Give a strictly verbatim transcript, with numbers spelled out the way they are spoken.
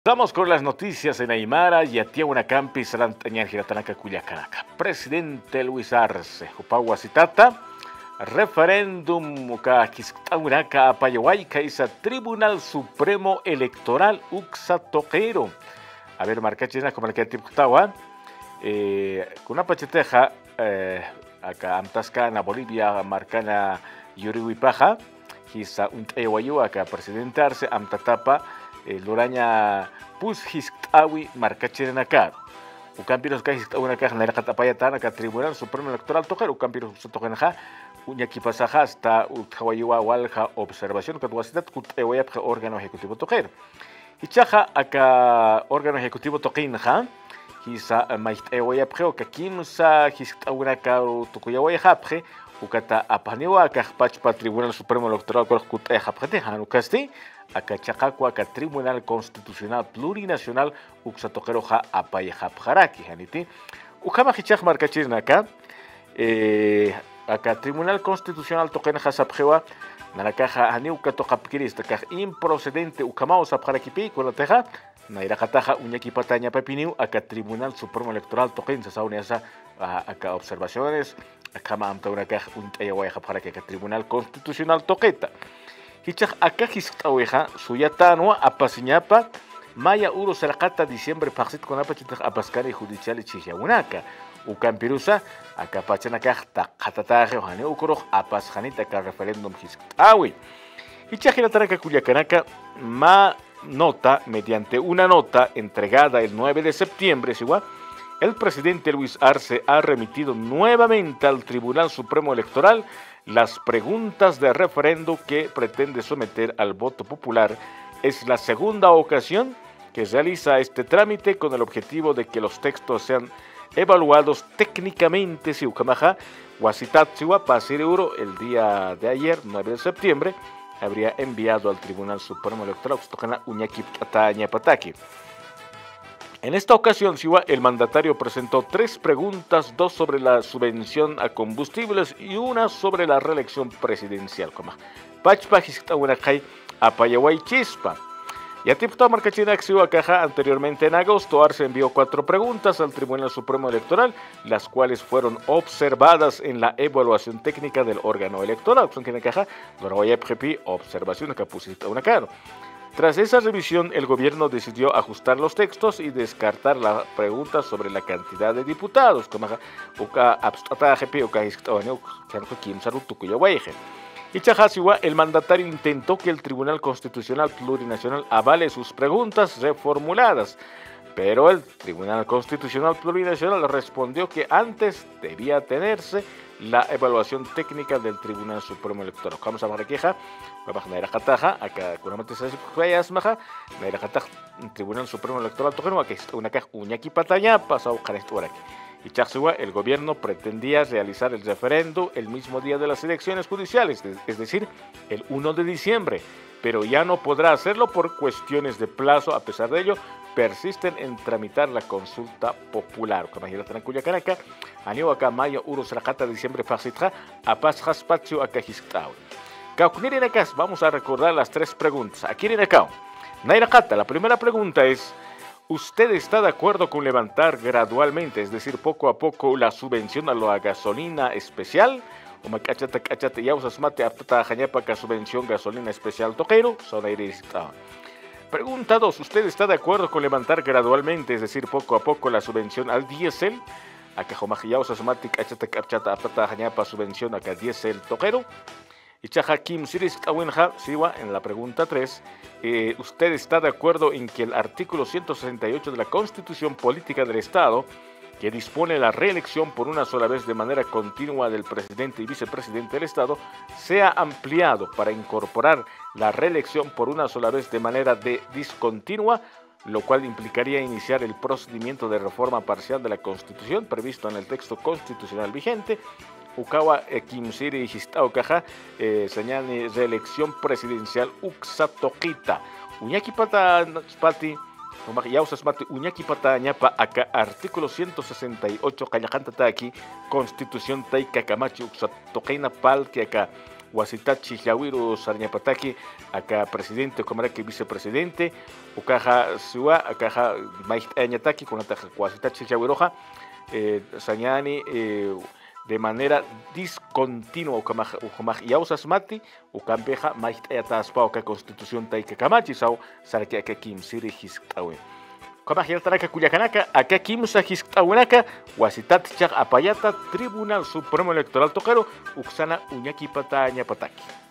Vamos con las noticias en Aymara y Atiahuanacampi, Salantañar, Giratanaca, Cuyacanaca. Presidente Luis Arce, Upagua Citata, referéndum Caquiscauraca, Apayahuayca, Isa Tribunal Supremo Electoral Uxatoquero. A ver, marcachina, como el que tiputawa, eh, con una pacheteja, eh, acá Amtascana, Bolivia, Marcana, Yurihuipaja, Isa un Ewayu, acá Presidente Arce, Amtatapa, Luraña pus histawi marcachirenacá. Ucampiros ka histawinaca nairacatapayatana ka Tribunal Supremo Electoral tocar ucampiros sotogenaja uñaquipasaja hasta utjawayua walja observación capacidad kutewayapja órgano ejecutivo tocar. Hichaja acá órgano ejecutivo toquinja hisa maistewayapje o kakimsa histawinaca tukuyawayapje ukata apaniwa akajpachpa Tribunal Supremo Electoral kutejapje hanukasti Acachacacua, acá Tribunal Constitucional Plurinacional, Uxatoqueroja, Apayajapjaraki, Janiti. Ujama Hichach Marcachirna acá, eh, acá Tribunal Constitucional Toquenaja Sapjewa, Naracaja, Haniuca Tocapquirista, Caj improcedente, Ucamao Sapjarakipi, con la teja, Nairacataja, Uñaquipataña Pepiniu, acá Tribunal Supremo Electoral Toquensa, Sauniasa, acá observaciones, acá Mamtauracaj, Untayawayajapjaraki, acá Tribunal Constitucional Toqueta. Hichach acá histaweja suyatanua apasiñapa maya uro salcata diciembre paxit con apachita apascari judicial chihiaunaka ucampirusa acá pachanaka taqatataje hane ukuro apasjanita ka referéndum histawi. Hichach hirataraca Cuyacanaca ma nota mediante una nota entregada el nueve de septiembre igual el presidente Luis Arce ha remitido nuevamente al Tribunal Supremo Electoral las preguntas de referendo que pretende someter al voto popular. Es la segunda ocasión que realiza este trámite con el objetivo de que los textos sean evaluados técnicamente. Si Ucamaja, Huasitatziwa, Pasiruro, el día de ayer, nueve de septiembre, habría enviado al Tribunal Supremo Electoral Uñaki Pataki. En esta ocasión, Siwa, el mandatario presentó tres preguntas, dos sobre la subvención a combustibles y una sobre la reelección presidencial. Pachpa Histahuanacay Apayaway Chispa. Y a Tipta Marcachina Xiwa Caja, anteriormente en agosto, Arce envió cuatro preguntas al Tribunal Supremo Electoral, las cuales fueron observadas en la evaluación técnica del órgano electoral. Son que en caja, observación que pusiste una cara. Tras esa revisión, el gobierno decidió ajustar los textos y descartar la pregunta sobre la cantidad de diputados. El mandatario intentó que el Tribunal Constitucional Plurinacional avale sus preguntas reformuladas, pero el Tribunal Constitucional Plurinacional respondió que antes debía tenerse la evaluación técnica del Tribunal Supremo Electoral. Vamos a ver queja, vamos a ver acá con una tesis maja, Tribunal Supremo Electoral tojeno que una caja uñaki pataya pasó caresto aquí. Y Chachua, el gobierno pretendía realizar el referendo el mismo día de las elecciones judiciales, es decir, el uno de diciembre, pero ya no podrá hacerlo por cuestiones de plazo. A pesar de ello, persisten en tramitar la consulta popular. Como imagínate en Cuyacanaca, año acá mayo uro seracata diciembre pasitra a paz haspacio acá histaw. Caucnirinacas, vamos a recordar las tres preguntas. Aquí en acá, Nairacata, la primera pregunta es: ¿usted está de acuerdo con levantar gradualmente, es decir, poco a poco, la subvención a la gasolina especial? O macachata cachate ya usas mate apta jañapa ka subvención gasolina especial toquero, son airisita. Pregunta dos, ¿usted está de acuerdo con levantar gradualmente, es decir, poco a poco, la subvención al diésel? Acá ya usas mate cachata cachata apta jañapa subvención acá diésel toquero. Y chaja Kim Siris Kawinja, Siwa, en la pregunta tres, eh, ¿usted está de acuerdo en que el artículo ciento sesenta y ocho de la Constitución Política del Estado, que dispone la reelección por una sola vez de manera continua del presidente y vicepresidente del Estado, sea ampliado para incorporar la reelección por una sola vez de manera de discontinua, lo cual implicaría iniciar el procedimiento de reforma parcial de la Constitución previsto en el texto constitucional vigente? Ukawa Kimsiri Histao Caja, señale reelección presidencial Uxatoquita. Uñaki Pata Spati, Yausas Mate, Uñaki Pata Ñapa, acá artículo ciento sesenta y ocho, Callajanta aquí, Constitución Taika Camachi Uxatoquina Pal, que acá wasitachi llawiru sarñapataki acá presidente comaraki vicepresidente ukaja suwa akaja maixt'añataki kunataja wasitachi llawiroja eh, sañani eh, de manera discontinua ukamaj ukamaj yausas mati ukampeja maixt'ayataspa uka constitución taika kamachi sau sarki aka kimsiri hisk'tawi Kamaj yaltaraka kuyakanaka aka kimsa hisk'tawinaka wasitat chaq apayata Tribunal Supremo Electoral toqero uksana uñakipata ñapataki